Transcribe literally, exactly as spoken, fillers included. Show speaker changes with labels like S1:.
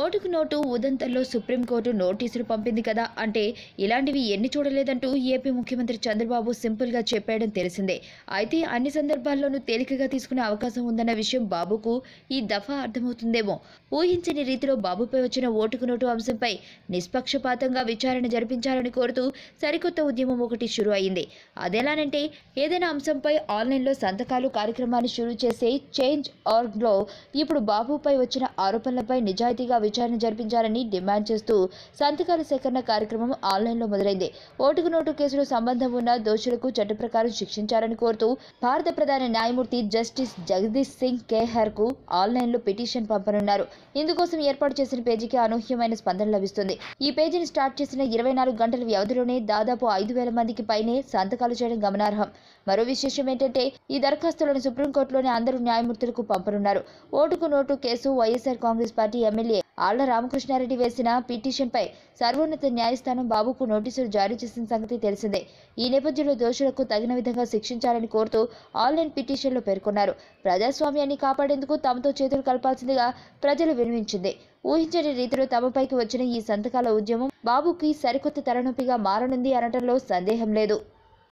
S1: ఓటుకు note ఉదంతంలో supreme court నోటీసులు పంపింది కదా అంటే ఇలాంటివి ఎన్ని చూడలేదంటూ ఏపీ ముఖ్యమంత్రి చంద్రబాబు సింపుల్ గా చెప్పేయడం తెలిసిందే. అయితే అన్ని సందర్భాల్లోనూ తేలికగా తీసుకునే అవకాశం ఉందన్న విషయం బాబుకు ఈ దఫా అర్థమవుతుందేమో. ఊహించని రీతిలో బాబుపై వచ్చిన ఓటుకు నోటు అంశంపై నిష్పక్షపాతంగా విచారణ జరిపించాలని కోరుతూ సరికొత్త ఉద్యమం ఒకటి షురు అయింది. అదెలానంటే ఏదైనా అంశంపై ఆన్లైన్లో సంతకాలు కార్యక్రమాన్ని షురు చేసే చేంజ్ ఆర్గ్ లో ఇప్పుడు బాబుపై వచ్చిన ఆరోపణలపై నిజాయితీగా విచారణ జరిపించాలని డిమాండ్ చేస్తూ సంతకాల సేకరణ కార్యక్రమం ఆన్లైన్లో మొదలైంది. ఓటుకు నోటు కేసులో సంబంధం ఉన్న దోషులకు చట్ట ప్రకారం శిక్షించాలని కోరుతూ భారత ప్రధాన న్యాయమూర్తి జస్టిస్ జగదీష్ సింగ్ కేహర్ కు ఆన్లైన్లో పిటిషన్ పంపనున్నారు. ఇందుకోసం ఏర్పాటు చేసిన పేజీకి అనూహ్యమైన స్పందన లభిస్తుంది. ఈ పేజీని స్టార్ట్ చేసిన ఇరవై నాలుగు గంటల వ్యవధిలోనే దాదాపు ఐదు వేల మందికి పైనే సంతకాలు చేయడం గమనార్హం. మరో విశేషం ఏంటంటే ఈ దరఖాస్తులను సుప్రీంకోర్టులోని అందరూ న్యాయమూర్తులకు పంపనున్నారు. ఓటుకు నోటు కేసు వైఎస్ఆర్ కాంగ్రెస్ పార్టీ ఎమ్మెల్యే ఆళ్ల రామకృష్ణారెడ్డి వేసిన పిటిషన్పై సర్వోన్నత న్యాయస్థానం బాబుకు నోటీసులు జారీ చేసిన సంగతి తెలిసిందే. ఈ నేపథ్యంలో దోషులకు తగిన విధంగా శిక్షించాలని కోరుతూ ఆన్లైన్ పిటిషన్లో పేర్కొన్నారు. ప్రజాస్వామ్యాన్ని కాపాడేందుకు తమతో చేతులు కలపాల్సిందిగా ప్రజలు విన్నవించింది. ఊహించని రీతిలో తమపైకి వచ్చిన ఈ సంతకాల ఉద్యమం బాబుకి సరికొత్త తలనొప్పిగా మారనుంది అనటంలో సందేహం లేదు.